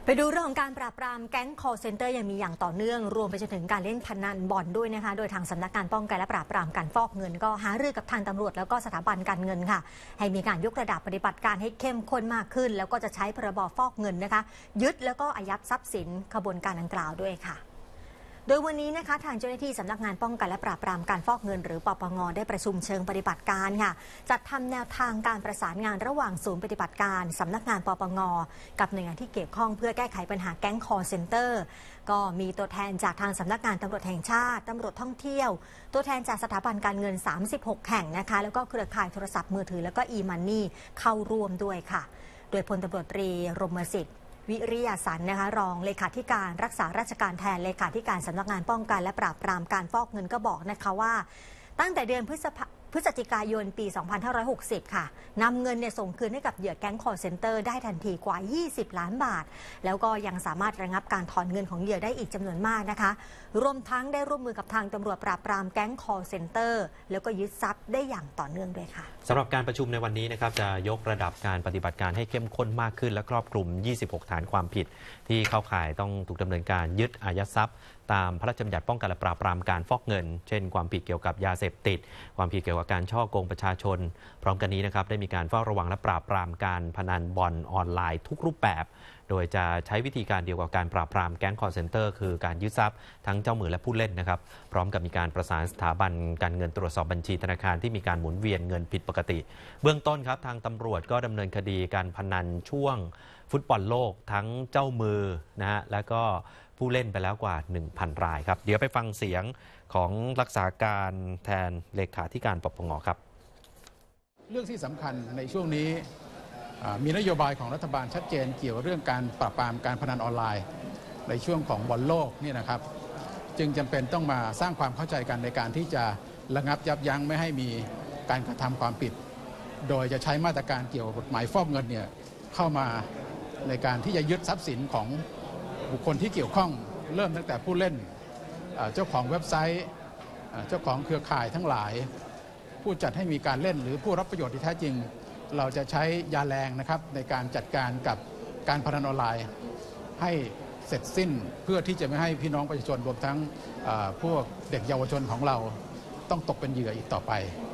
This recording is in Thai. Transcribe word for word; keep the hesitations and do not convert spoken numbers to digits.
ไปดูเรื่องของการปราบปรามแก๊ง call center ยังมีอย่างต่อเนื่องรวมไปจนถึงการเล่นพนันบอลด้วยนะคะโดยทางสำนักงานป้องกันและปราบปรามการฟอกเงินก็หารือกับทางตำรวจแล้วก็สถาบันการเงินค่ะให้มีการยกระดับปฏิบัติการให้เข้มข้นมากขึ้นแล้วก็จะใช้พรบฟอกเงินนะคะยึดแล้วก็อายัดทรัพย์สินขบวนการดังกล่าวด้วยค่ะโดยวันนี้นะคะทางเจ้าหน้าที่สำนักงานป้องกันและปราบปรามการฟอกเงินหรือปปงได้ประชุมเชิงปฏิบัติการค่ะจัดทำแนวทางการประสานงานระหว่างศูนย์ปฏิบัติการสำนักงานปปงกับหน่วยงานที่เกี่ยวข้องเพื่อแก้ไขปัญหาแก๊ง call center ก็มีตัวแทนจากทางสำนักงานตำรวจแห่งชาติตำรวจท่องเที่ยวตัวแทนจากสถาบันการเงินสามสิบหกแห่งนะคะแล้วก็เครือข่ายโทรศัพท์มือถือแล้วก็ e-money เข้าร่วมด้วยค่ะโดยพลตำรวจตรีรมสิทธิ์วิริยาสันนะคะรองเลขาธิการรักษาราชการแทนเลขาธิการสำนักงานป้องกันและปราบปรามการฟอกเงินก็บอกนะคะว่าตั้งแต่เดือนพฤษภาพฤศจิกายนปี สองพันห้าร้อยหกสิบ ค่ะนำเงินเนี่ยส่งคืนให้กับเหยื่อแก๊ง call center ได้ทันทีกว่า ยี่สิบ ล้านบาทแล้วก็ยังสามารถระงับการถอนเงินของเหยื่อได้อีกจำนวนมากนะคะรวมทั้งได้ร่วมมือกับทางตำรวจปราบปรามแก๊ง call center แล้วก็ยึดทรัพย์ได้อย่างต่อเนื่องด้วยค่ะสำหรับการประชุมในวันนี้นะครับจะยกระดับการปฏิบัติการให้เข้มข้นมากขึ้นและครอบคลุม ยี่สิบหก ฐานความผิดที่เข้าข่ายต้องถูกดำเนินการยึดอายัดทรัพย์ตามพระราชบัญญัติป้องกันและปราบปรามการฟอกเงินเช่นความผิดเกี่ยวกับยาเสพติดความผิดเกี่ยวกับการช่อโกงประชาชนพร้อมกันนี้นะครับได้มีการเฝ้าระวังและปราบปรามการพนันบอลออนไลน์ทุกรูปแบบโดยจะใช้วิธีการเดียวกับการปราบปรามแก๊ง call center คือการยึดทรัพย์ทั้งเจ้ามือและผู้เล่นนะครับพร้อมกับมีการประสานสถาบันการเงินตรวจสอบบัญชีธนาคารที่มีการหมุนเวียนเงินผิดปกติเบื้องต้นครับทางตำรวจก็ดำเนินคดีการพนันช่วงฟุตบอลโลกทั้งเจ้ามือนะฮะและก็ผู้เล่นไปแล้วกว่า หนึ่งพัน รายครับเดี๋ยวไปฟังเสียงของรักษาการแทนเลขาธิการปปงครับเรื่องที่สำคัญในช่วงนี้มีนโยบายของรัฐบาลชัดเจนเกี่ยวกับเรื่องการปราบปรามการพนันออนไลน์ในช่วงของบอลโลกนี่นะครับจึงจำเป็นต้องมาสร้างความเข้าใจกันในการที่จะระงับยับยั้งไม่ให้มีการกระทำความผิดโดยจะใช้มาตรการเกี่ยวกับกฎหมายฟอกเงินเนี่ยเข้ามาในการที่จะยึดทรัพย์สินของบุคคลที่เกี่ยวข้องเริ่มตั้งแต่ผู้เล่นเจ้าของเว็บไซต์เจ้าของเครือข่ายทั้งหลายผู้จัดให้มีการเล่นหรือผู้รับประโยชน์ที่แท้จริงเราจะใช้ยาแรงนะครับในการจัดการกับการพนันออนไลน์ให้เสร็จสิ้นเพื่อที่จะไม่ให้พี่น้องประชาชนรวมทั้งพวกเด็กเยาวชนของเราต้องตกเป็นเหยื่ออีกต่อไป